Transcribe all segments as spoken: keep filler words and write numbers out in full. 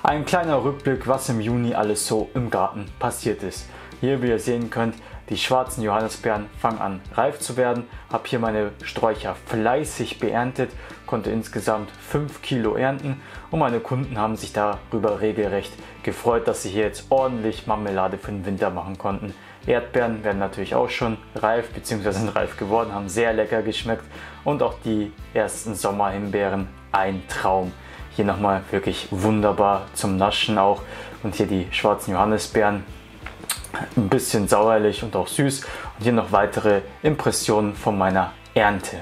Ein kleiner Rückblick, was im Juni alles so im Garten passiert ist. Hier, wie ihr sehen könnt, die schwarzen Johannisbeeren fangen an reif zu werden. Habe hier meine Sträucher fleißig beerntet, konnte insgesamt fünf Kilo ernten und meine Kunden haben sich darüber regelrecht gefreut, dass sie hier jetzt ordentlich Marmelade für den Winter machen konnten. Erdbeeren werden natürlich auch schon reif bzw. sind reif geworden, haben sehr lecker geschmeckt und auch die ersten Sommerhimbeeren ein Traum. Hier nochmal wirklich wunderbar zum Naschen auch und hier die schwarzen Johannisbeeren. Ein bisschen sauerlich und auch süß und hier noch weitere Impressionen von meiner Ernte.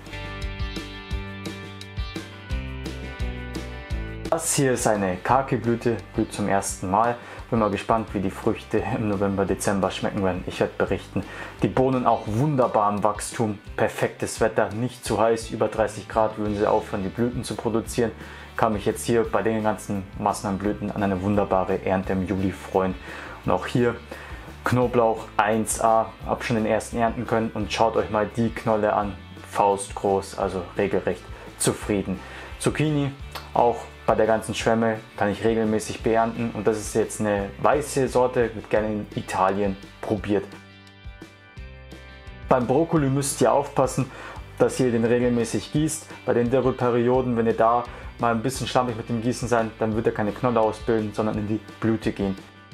Das hier ist eine Kaki-Blüte, blüht zum ersten Mal. Bin mal gespannt, wie die Früchte im November, Dezember schmecken werden. Ich werde berichten. Die Bohnen auch wunderbar im Wachstum, perfektes Wetter, nicht zu heiß, über dreißig Grad würden sie aufhören, die Blüten zu produzieren. Kann mich jetzt hier bei den ganzen Massen an Blüten an eine wunderbare Ernte im Juli freuen. Und auch hier Knoblauch eins A, habe schon den ersten ernten können und schaut euch mal die Knolle an, faustgroß, also regelrecht zufrieden. Zucchini auch bei der ganzen Schwemme kann ich regelmäßig beernten und das ist jetzt eine weiße Sorte, wird gerne in Italien probiert. Beim Brokkoli müsst ihr aufpassen, dass ihr den regelmäßig gießt. Bei den Dürreperioden, wenn ihr da mal ein bisschen schlampig mit dem Gießen seid, dann wird er keine Knolle ausbilden, sondern in die Blüte gehen.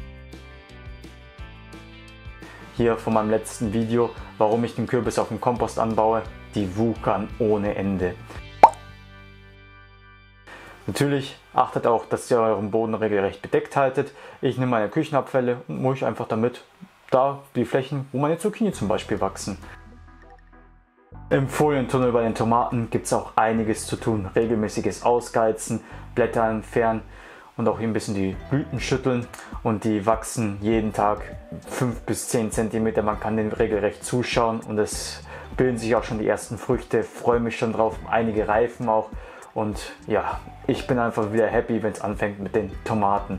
Hier von meinem letzten Video, warum ich den Kürbis auf dem Kompost anbaue, die wuchern ohne Ende. Natürlich achtet auch, dass ihr euren Boden regelrecht bedeckt haltet. Ich nehme meine Küchenabfälle und mulche einfach damit da die Flächen, wo meine Zucchini zum Beispiel wachsen. Im Folientunnel bei den Tomaten gibt es auch einiges zu tun. Regelmäßiges Ausgeizen, Blätter entfernen und auch hier ein bisschen die Blüten schütteln. Und die wachsen jeden Tag fünf bis zehn Zentimeter. Man kann den regelrecht zuschauen und es bilden sich auch schon die ersten Früchte. Freue mich schon drauf, einige reifen auch. Und ja, ich bin einfach wieder happy, wenn es anfängt mit den Tomaten.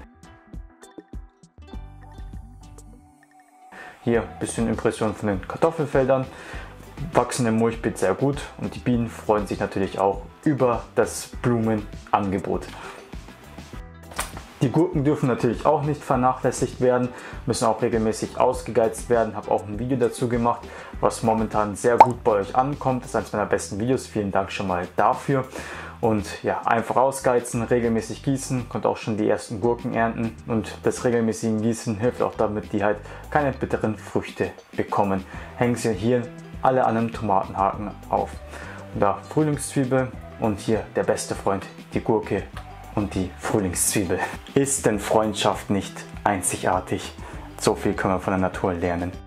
Hier ein bisschen Impression von den Kartoffelfeldern. Wachsen im Mulchbeet sehr gut und die Bienen freuen sich natürlich auch über das Blumenangebot. Die Gurken dürfen natürlich auch nicht vernachlässigt werden, müssen auch regelmäßig ausgegeizt werden. Habe auch ein Video dazu gemacht, was momentan sehr gut bei euch ankommt. Das ist eines meiner besten Videos. Vielen Dank schon mal dafür. Und ja, einfach ausgeizen, regelmäßig gießen, konnte auch schon die ersten Gurken ernten. Und das regelmäßige Gießen hilft auch damit, die halt keine bitteren Früchte bekommen. Hängen sie hier alle an einem Tomatenhaken auf. Und da Frühlingszwiebel und hier der beste Freund, die Gurke. Und die Frühlingszwiebel. Ist denn Freundschaft nicht einzigartig? So viel können wir von der Natur lernen.